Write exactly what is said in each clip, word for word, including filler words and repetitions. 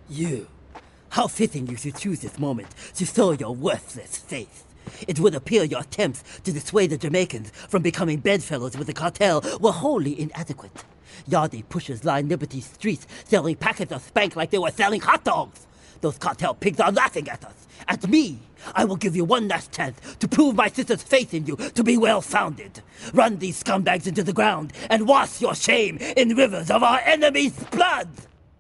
You. How fitting you should choose this moment to show your worthless face. It would appear your attempts to dissuade the Jamaicans from becoming bedfellows with the cartel were wholly inadequate. Yardie pushers line Liberty streets selling packets of spank like they were selling hot dogs. Those cartel pigs are laughing at us. At me. I will give you one last chance to prove my sister's faith in you to be well-founded. Run these scumbags into the ground and wash your shame in rivers of our enemy's blood!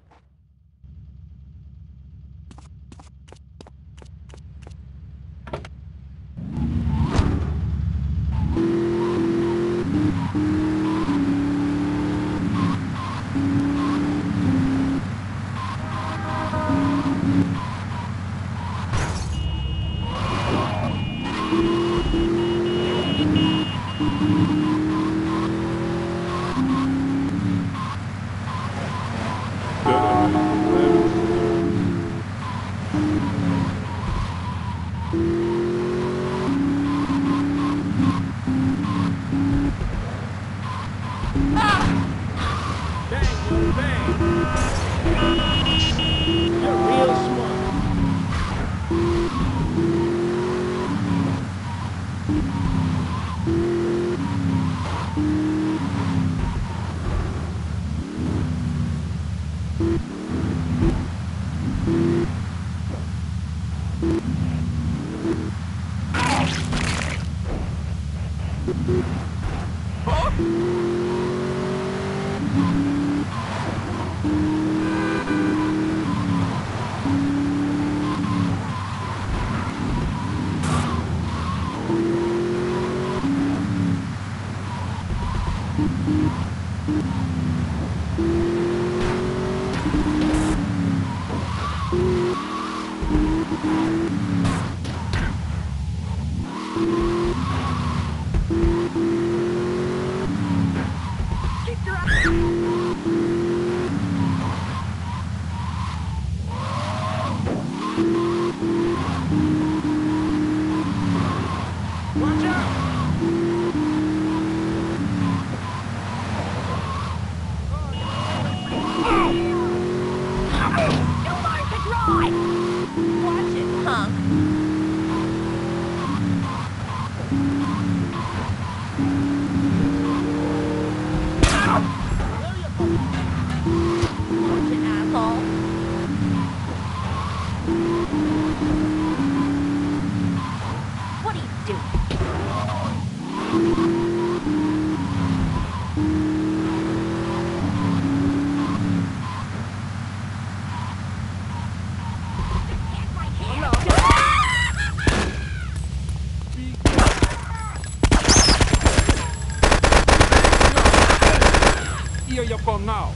Here you come now.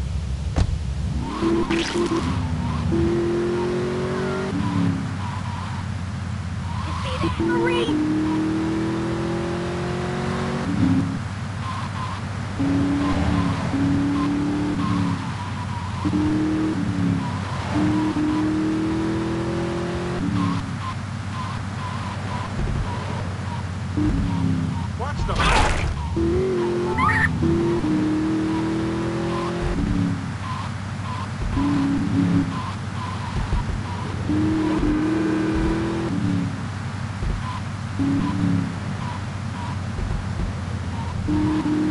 Hurry! Watch the back. Thank you.